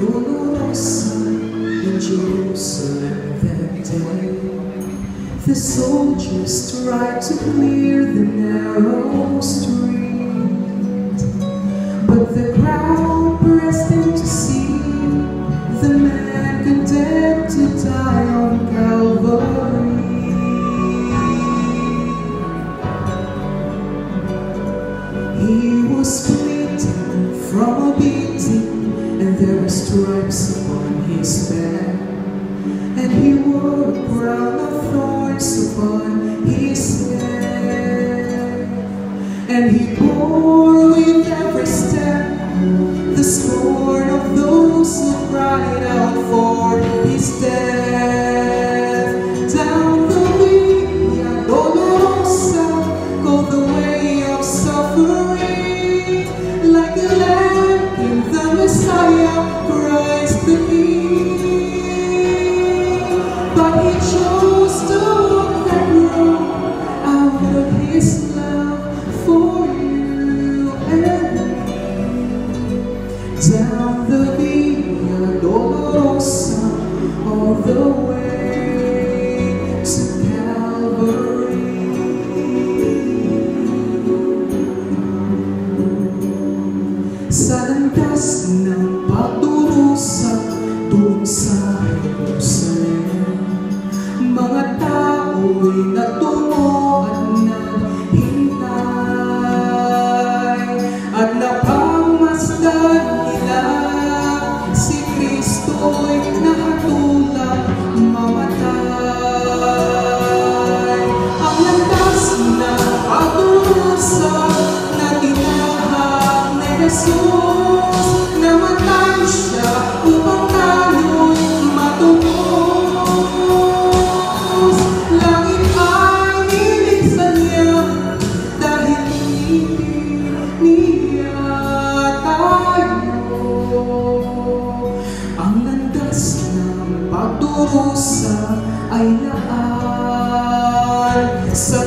Dolorosa in Jerusalem that day. The soldiers tried to clear the narrow street, but the crowd pressed in to see the man condemned to die on Calvary. He was bleeding from a beating, and there were stripes upon his back, and he wore a crown of thorns upon his head, and he bore with every step the scorn of those who cried out for his death. Down the Via Dolorosa go the way of suffering, like a lamb in the Messiah, Christ the King. But he chose to walk that road out of his love for you and me. Down the Via Dolorosa, all the way to Calvary. Sa landas ng pagdurusa, doon sa Herusalem, mga tao'y nagtungo at naghintay, at napagmasdan nila si KRISTO'y nahatulang mamatay. Ang landas ng pagdurusa na tinahak ni Jesus, namatay siya upang tayo'y matubos. Langit ay nilisan niya dahil niya tayo. Ang landas ng pagdurusa ay laan sa